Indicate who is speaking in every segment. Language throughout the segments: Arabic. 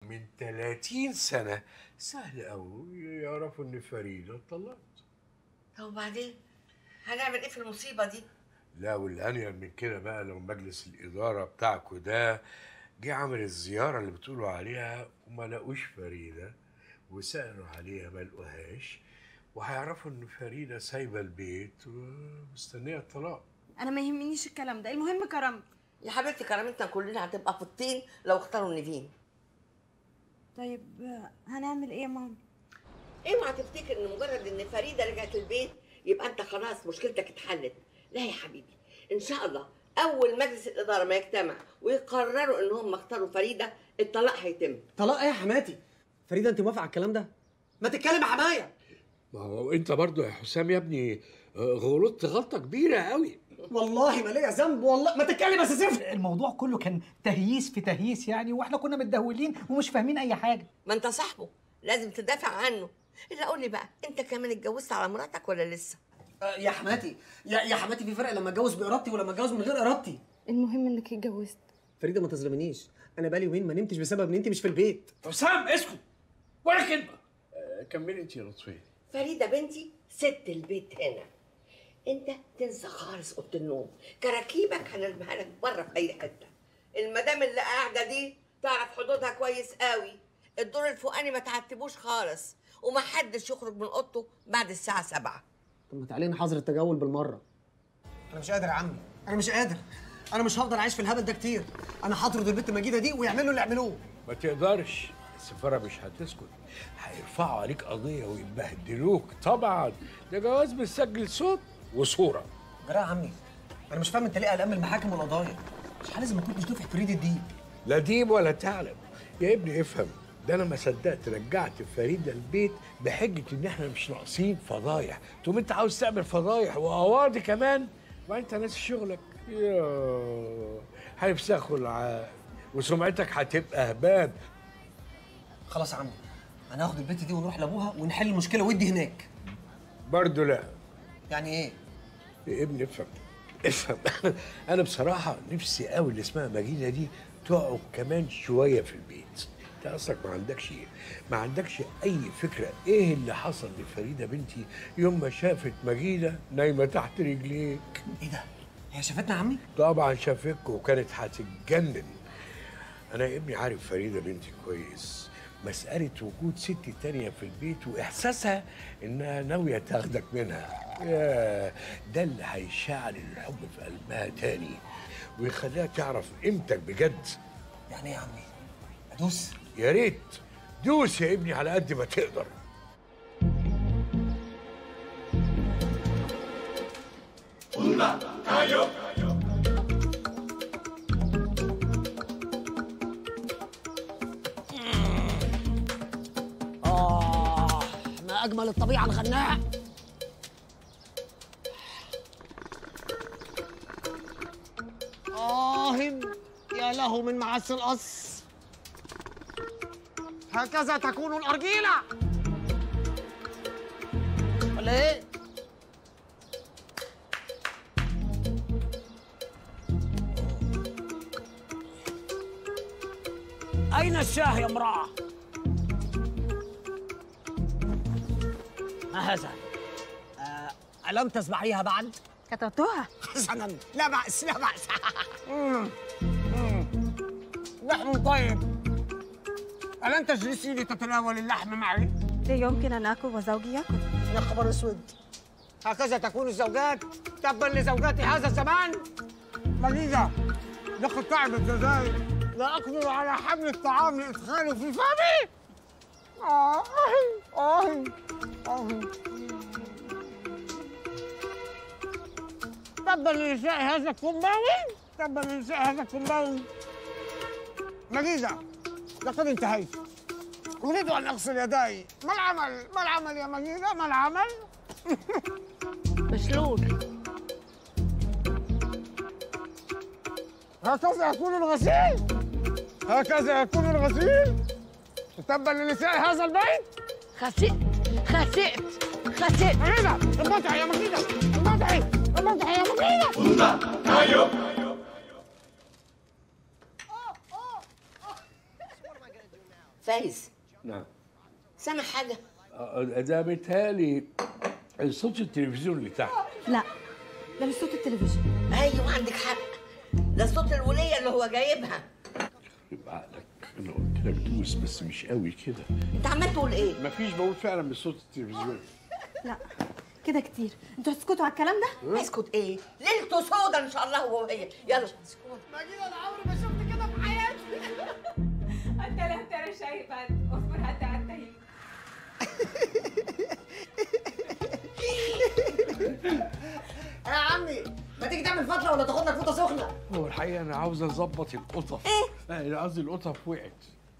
Speaker 1: من 30 سنة سهل قوي يعرفوا إن فريدة اتطلقت.
Speaker 2: طب وبعدين؟ هنعمل إيه في المصيبة دي؟
Speaker 1: لا والأنيل من كده بقى لو مجلس الإدارة بتاعكوا ده جه عمل الزيارة اللي بتقولوا عليها وما لقوش فريدة وسألوا عليها ما لقوهاش، وهيعرفوا إن فريدة سايبة البيت ومستنية الطلاق.
Speaker 3: انا ما يهمنيش الكلام ده، المهم كرامتي.
Speaker 2: يا حبيبتي كرامتنا كلنا هتبقى في الطين لو اختاروا نيفين.
Speaker 3: طيب هنعمل ايه يا ماما؟
Speaker 2: اوعى تفتكر ان مجرد ان فريده رجعت البيت يبقى انت خلاص مشكلتك اتحلت. لا يا حبيبي، ان شاء الله اول مجلس الاداره ما يجتمع ويقرروا ان هم اختاروا فريده الطلاق هيتم.
Speaker 4: طلاق ايه يا حماتي؟ فريده انت موافقه على الكلام ده؟ ما تتكلم يا حمايه.
Speaker 1: ما هو انت برضو يا حسام يا ابني غلطت غلطه كبيره قوي.
Speaker 4: والله ما ليا ذنب، والله ما تتكلم يا سيف.
Speaker 5: الموضوع كله كان تهييس في تهييس يعني، واحنا كنا متدهولين ومش فاهمين اي حاجه.
Speaker 2: ما انت صاحبه لازم تدافع عنه. الا قول لي بقى، انت كمان اتجوزت على مراتك ولا لسه؟
Speaker 4: يا حماتي يا حماتي، في فرق لما اتجوز بارادتي ولما اتجوز من غير ارادتي.
Speaker 3: المهم انك اتجوزت.
Speaker 4: فريده ما تظلمنيش، انا بقالي يومين ما نمتش بسبب ان انت مش في البيت.
Speaker 1: حسام اسكت ولا كلمه. كملي انت يا لطفيه.
Speaker 2: فريده بنتي ست البيت هنا. انت تنسى خالص اوضه النوم، كراكيبك هنرميها لك بره في اي حته. المدام اللي قاعده دي تعرف حدودها كويس قوي. الدور الفوقاني ما تعتبوش خالص، ومحدش يخرج من اوضته بعد الساعه 7.
Speaker 4: طب ما تعالي حظر التجول بالمره. انا مش قادر يا عمي، انا مش قادر. انا مش هفضل عايش في الهبل ده كتير. انا هطرد البت مجيده دي ويعملوا اللي يعملوه.
Speaker 1: ما تقدرش، السفاره مش هتسكت، هيرفعوا عليك قضيه ويبهدلوك. طبعا ده جواز بتسجل صوت وصوره.
Speaker 4: جرى يا عمي، انا مش فاهم انت ليه قلقان من المحاكم والقضايا؟ مش لازم ما كنتش دفع فريد الديب.
Speaker 1: لا ديب ولا تعلم يا ابني، افهم. ده انا ما صدقت رجعت فريده البيت بحجه ان احنا مش ناقصين فضايح، تقوم انت عاوز تعمل فضايح وقواضي كمان، وانت ناسي شغلك. يا هيفسخوا العقل وسمعتك هتبقى هباب.
Speaker 4: خلاص يا عمي، انا هاخد البت دي ونروح لابوها ونحل المشكله ودي هناك.
Speaker 1: برضه لا.
Speaker 4: يعني ايه؟
Speaker 1: يا ابني افهم افهم. انا بصراحه نفسي قوي اللي اسمها مجيده دي تقعد كمان شويه في البيت. انت اصلك ما عندكش اي فكره ايه اللي حصل لفريده بنتي يوم ما شافت مجيده نايمه تحت رجليك.
Speaker 4: ايه ده؟ هي شافتنا يا عمي؟
Speaker 1: طبعا شافتك وكانت هتتجنن. انا يا ابني عارف فريده بنتي كويس. مساله وجود ست تانيه في البيت واحساسها انها ناويه تاخدك منها، يا ده اللي هيشعل الحب في قلبها تاني ويخليها تعرف قيمتك بجد.
Speaker 4: يعني ايه يا عمي؟ ادوس؟
Speaker 1: يا ريت دوس يا ابني على قد ما تقدر.
Speaker 4: ما اجمل الطبيعه الغناء. يا له من معس القص. هكذا تكون الأرجيلة. ولا إيه؟ أين الشاه يا امرأة؟ ما هذا؟ ألم تسمعيها بعد؟
Speaker 3: كتبتوها.
Speaker 4: حسناً، لا بأس لا بأس. لحم طيب. ألن تجلسي لتتناول اللحم معي؟
Speaker 3: لا يمكن أن آكل وزوجي يأكل.
Speaker 4: يا خبر اسود، هكذا تكون الزوجات؟ تبا لزوجات هذا الزمان. مجيدة، لقد تعبت يداي، لا أقدر على حمل الطعام لإدخاله في فمي. تبا لنساء هذا الكومباوي، تبا لنساء هذا الكومباوي. مجيدة، لقد انتهيت. أريد أن أغسل يداي. ما العمل؟ ما العمل يا مجيدة؟ ما العمل؟
Speaker 2: مشلول.
Speaker 4: هكذا يكون الغسيل؟ هكذا يكون الغسيل؟ تبا لنساء هذا البيت؟
Speaker 2: خسئت.
Speaker 4: مجيدة، انبطحي يا مجيدة، انبطحي يا مجيدة.
Speaker 2: فايز،
Speaker 1: نعم.
Speaker 2: سامع حاجه؟
Speaker 1: ده بيتهيألي صوت التلفزيون اللي تحت.
Speaker 3: لا، ده مش صوت التلفزيون.
Speaker 2: ايوه عندك حق، ده صوت الوليه اللي هو جايبها.
Speaker 1: يبقى عقلك، انا قلت لك دوس بس مش قوي كده.
Speaker 2: انت عمال تقول ايه؟
Speaker 1: مفيش، بقول فعلا بصوت التلفزيون.
Speaker 3: لا كده كتير، انتوا هتسكتوا على الكلام ده؟
Speaker 2: اسكت ايه؟ ليلته سودا ان شاء الله هو وهي. يلا اسكت.
Speaker 4: مجيدة انا عمري ما شفت كده في حياتي.
Speaker 6: انت لا ترى شيئا، اصبر حتى انتهي.
Speaker 4: يا عمي ما تيجي تعمل فتره ولا تاخد لك فوطه سخنه؟
Speaker 1: هو الحقيقه انا عاوز اظبط القطف. ايه؟ قصدي القطف وقعت.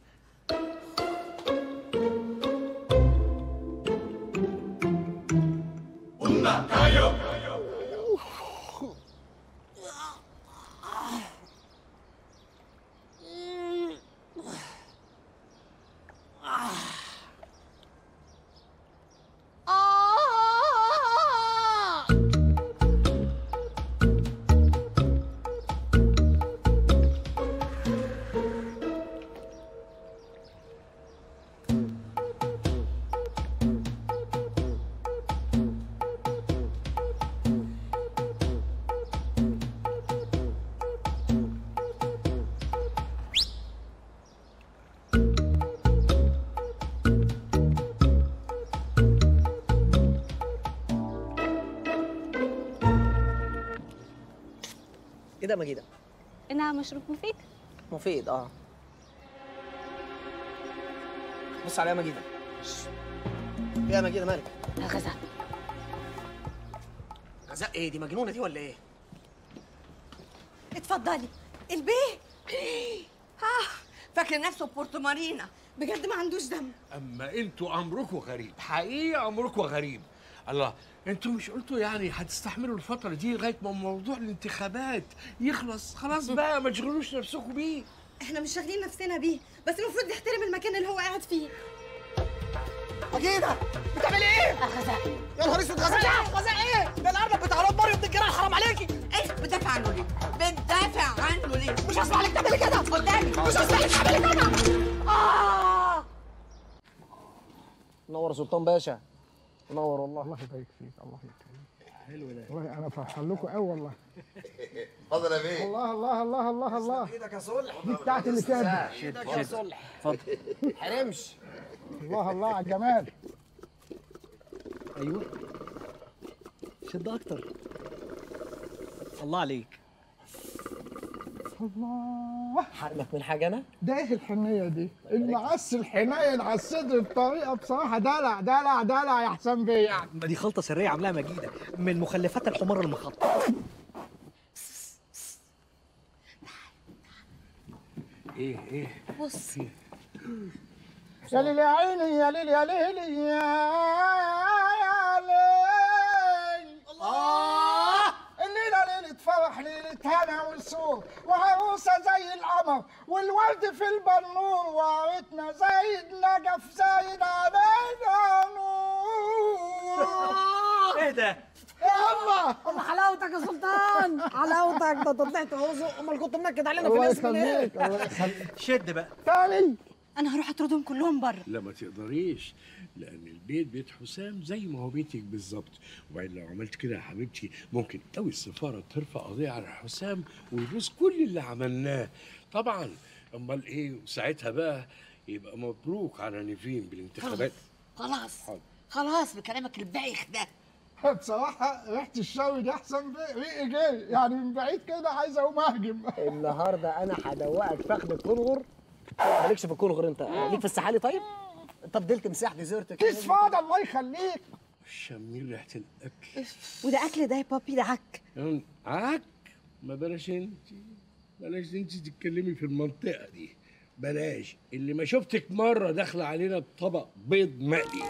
Speaker 4: ايه ده مجيدة؟
Speaker 6: انها مشروب مفيد.
Speaker 4: مفيد بص عليها مجيدة. ايه يا مجيدة مالك؟
Speaker 6: غزال.
Speaker 4: غزاء ايه؟ دي مجنونة دي ولا ايه؟
Speaker 3: اتفضلي البيه.
Speaker 2: فاكر نفسه بورتو مارينا.
Speaker 3: بجد ما عندوش دم.
Speaker 1: اما انتوا امركم غريب، حقيقه امركم غريب. الله، انتوا مش قلتوا يعني هتستحملوا الفتره دي لغايه ما موضوع الانتخابات يخلص؟ خلاص بقى ما تشغلوش نفسكم بيه.
Speaker 3: احنا مش شاغلين نفسنا بيه، بس المفروض نحترم المكان اللي هو قاعد فيه.
Speaker 4: مجيدة بتعملي ايه؟
Speaker 6: غزال.
Speaker 4: يا نهار اسود، غزاء ايه؟ غزاء ايه؟ ده الارنب بتاع رب مريم الجيران، حرام عليكي.
Speaker 2: ايه بتدافع عنه ليه؟ بتدافع عنه ليه؟
Speaker 4: مش هسمع لك تعملي كده
Speaker 2: قدامي.
Speaker 4: مش هسمع لك تعملي كده. نور سلطان باشا، نور والله.
Speaker 7: الله يبارك فيك، الله يكرمك. حلو ده والله، انا فرحان لكم قوي والله.
Speaker 8: اتفضل يا بيه.
Speaker 7: الله الله الله الله الله.
Speaker 4: ايدك يا صلح.
Speaker 7: دي بتاعت اللي فاتت.
Speaker 4: ايدك يا صلح. اتفضل. حرمش.
Speaker 7: الله الله على الجمال.
Speaker 5: ايوه شد اكتر. الله عليك.
Speaker 7: الله،
Speaker 4: حرمك من حاجة أنا؟
Speaker 7: ده ايه الحنيه دي؟ المعس الحنين على الصدر بطريقه بصراحه دلع دلع دلع يا حسام بيه يعني.
Speaker 5: ما دي خلطه سريه عاملاها مجيده من مخلفات الحمار المخطط.
Speaker 1: ايه
Speaker 2: بص
Speaker 7: يا ليل يا عيني يا ليل يا ليل يا ليل. الله، الليله ليله فرح، ليله هنا وسرور، وعروسه زي القمر والورد في البنور، وعرتنا زي النجف زايد علينا نور.
Speaker 5: ايه ده؟
Speaker 7: يلا
Speaker 4: الله حلاوتك يا سلطان، حلاوتك. ده طلعت رزق، امال كنت منكد علينا في
Speaker 7: الله
Speaker 4: الاسم ليه؟
Speaker 7: يخليك الله يخليك.
Speaker 5: شد بقى.
Speaker 7: تاني
Speaker 3: انا هروح اطردهم كلهم بره.
Speaker 1: لا ما تقدريش، لان البيت بيت حسام زي ما هو بيتك بالظبط. وبعدين لو عملت كده يا حبيبتي ممكن قوي السفاره ترفع قضيه على حسام ويبوظ كل اللي عملناه. طبعا امال ايه ساعتها بقى؟ يبقى مبروك على نيفين بالانتخابات.
Speaker 2: خلاص
Speaker 1: حاضر.
Speaker 2: خلاص بكلامك البايخ ده.
Speaker 7: بصراحة ريحة الشوي دي أحسن ريقي جاي يعني من بعيد كده، عايز أقوم أهجم.
Speaker 4: النهارده أنا هدوقك فخد الكنغر. مالكش في الكنغر أنت، ليك في السحالي طيب؟ أنت فضلت مساح ديزرت كده.
Speaker 7: كيس فاضي الله يخليك.
Speaker 1: شمين ريحه الاكل.
Speaker 3: وده اكل ده يا بابي، ده عك.
Speaker 1: عك؟ ما بلاش انت تتكلمي في المنطقه دي. بلاش، اللي ما شفتك مره داخله علينا بطبق بيض مقلي.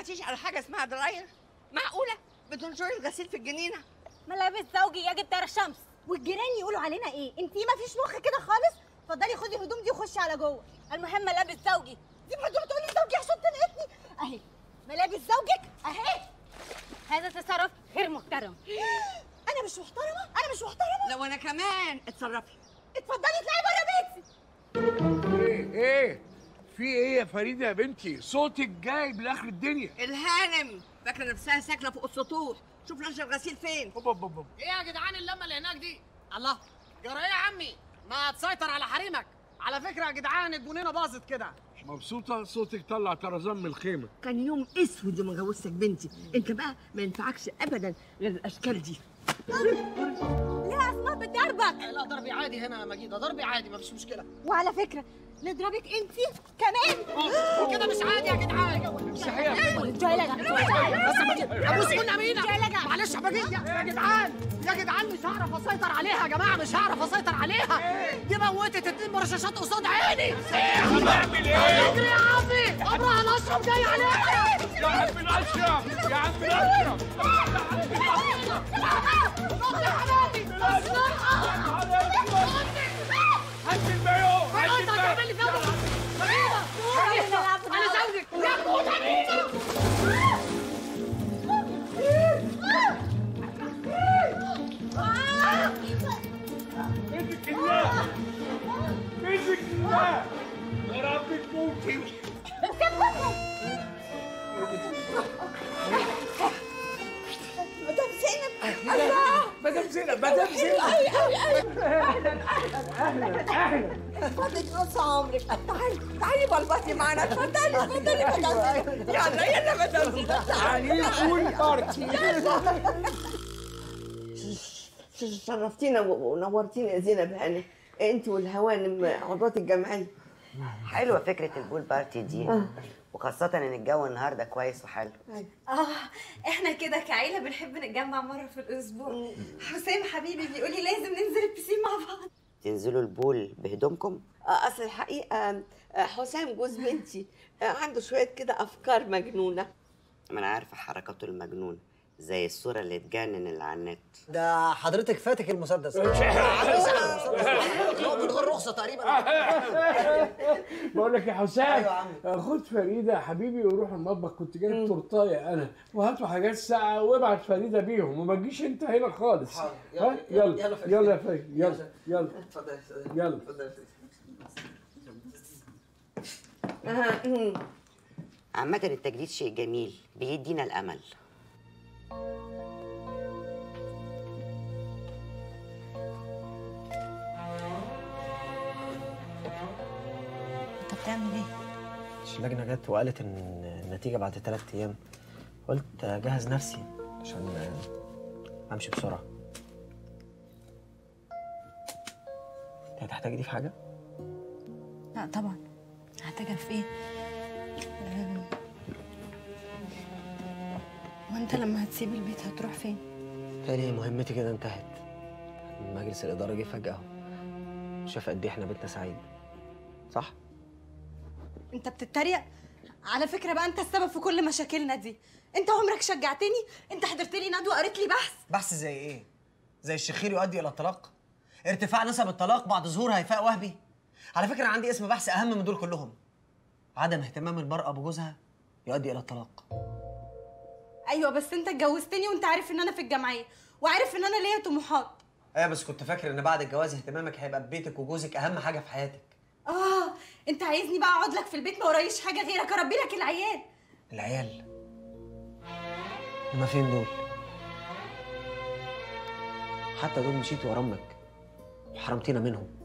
Speaker 2: سمعتيش على حاجه اسمها دراير؟ معقوله بتنشري الغسيل في الجنينه؟
Speaker 3: ملابس زوجي يجب ترى الشمس، والجيران يقولوا علينا ايه؟ انتي ما فيش مخ كده خالص. اتفضلي خدي الهدوم دي وخشي على جوه. المهم ملابس زوجي. دي برضه بتقولي زوجي عشان تنقطني. اهي ملابس زوجك اهي. هذا تصرف غير محترم. انا مش محترمه؟ انا مش محترمه؟
Speaker 2: لو انا كمان اتصرفي.
Speaker 3: اتفضلي اطلعي بره بيتي.
Speaker 1: ايه في ايه يا فريده يا بنتي؟ صوتك جايب لاخر الدنيا.
Speaker 2: الهانم فاكره نفسها ساكنه فوق السطوح. شوف نشر الغسيل فين.
Speaker 9: ايه يا جدعان اللمه اللي هناك دي؟ الله، جرى ايه يا عمي؟ ما تسيطر على حريمك. على فكره يا جدعان الجنينه باظت كده.
Speaker 1: مبسوطه؟ صوتك طلع طرزان من الخيمه.
Speaker 2: كان يوم اسود يوم جوزتك بنتي. انت بقى ما ينفعكش ابدا غير الاشكال دي.
Speaker 3: ليه اسماء بتضربك؟
Speaker 9: لا ضربي عادي هنا يا مجيده، ضربي عادي مفيش مشكله.
Speaker 3: وعلى فكره نضربك انتي كمان.
Speaker 9: وكده مش عادي يا جدعان. بس يا مجيده ابوس قلنا مين؟ معلش يا مجيده. يا جدعان مش هعرف اسيطر عليها يا جماعه، مش هعرف اسيطر عليها. دي موتت 2 مرشاشات قصاد عيني.
Speaker 1: هنعمل ايه؟
Speaker 9: اجري يا عمي، امرها الاشرف جاي عليها.
Speaker 1: يا عم الاشرف يا عم الاشرف
Speaker 9: يا حبايبي
Speaker 1: هات المايو هات المايو.
Speaker 9: تعمل لي فيها مجيده. انا زوجك يا كوتا مينا.
Speaker 1: مسك الله مسك الله يا رب تموتي.
Speaker 2: مدام زينب. الله
Speaker 1: مدام زينب مدام زينب. اهلا
Speaker 2: اتفضلي نص عمرك. تعالي بلبطي معانا. اتفضلي مدام زينب. يلا مدام زينب.
Speaker 1: تعالي قولي بارتي.
Speaker 2: شرفتينا ونورتينا يا زينب هاني. انت والهوانم عضوات الجمعيه.
Speaker 10: حلوه فكره البول بارتي دي، وخاصه ان الجو النهارده كويس وحلو.
Speaker 3: احنا كده كعيله بنحب نتجمع مره في الاسبوع. حسام حبيبي بيقول لي لازم ننزل البسين مع بعض.
Speaker 10: تنزلوا البول بهدومكم؟
Speaker 2: اصل الحقيقه حسام جوز بنتي عنده شويه كده افكار مجنونه.
Speaker 10: ما انا عارفه حركاته المجنونه، زي الصوره اللي تجنن اللي على النت.
Speaker 9: ده حضرتك فاتك المسدس. من غير رخصه تقريبا.
Speaker 1: بقول لك يا حسام.
Speaker 9: ايوه يا عم.
Speaker 1: خد فريده يا حبيبي وروح المطبخ، كنت جايب تورتايه انا، وهاتوا حاجات ساقعه وابعت فريده بيهم وما تجيش انت هنا خالص. يلا يلا يا فريده يلا يلا
Speaker 9: اتفضل
Speaker 1: يلا.
Speaker 10: عامه التجديد شيء جميل بيدينا الامل.
Speaker 3: انت بتعمل ايه؟
Speaker 9: اللجنه جت وقالت ان النتيجه بعد 3 ايام. قلت اجهز نفسي عشان امشي بسرعه. انت هتحتاجي دي في حاجه؟
Speaker 3: لا طبعا. هحتاجها في ايه؟ وانت لما هتسيب البيت هتروح فين؟
Speaker 9: تاني مهمتي كده انتهت. مجلس الاداره جه فجاه اهو. شاف قد ايه احنا بيتنا سعيد. صح؟
Speaker 3: انت بتتريق؟ على فكره بقى انت السبب في كل مشاكلنا دي. انت عمرك شجعتني؟ انت حضرت لي ندوه قريت لي
Speaker 9: بحث زي ايه؟ زي الشخير يؤدي الى الطلاق؟ ارتفاع نسب الطلاق بعد ظهور هيفاء وهبي؟ على فكره عندي اسم بحث اهم من دول كلهم. عدم اهتمام المراه بجوزها يؤدي الى الطلاق.
Speaker 3: ايوه بس انت اتجوزتني وانت عارف ان انا في الجمعيه وعارف ان انا ليا طموحات.
Speaker 9: ايوه بس كنت فاكر ان بعد الجواز اهتمامك هيبقى ببيتك وجوزك اهم حاجه في حياتك.
Speaker 3: انت عايزني بقى اقعد لك في البيت ما ورايش حاجه غيرك اربي لك العيال.
Speaker 9: العيال هما فين دول؟ حتى دول مشيتي ورا امك وحرمتينا منهم.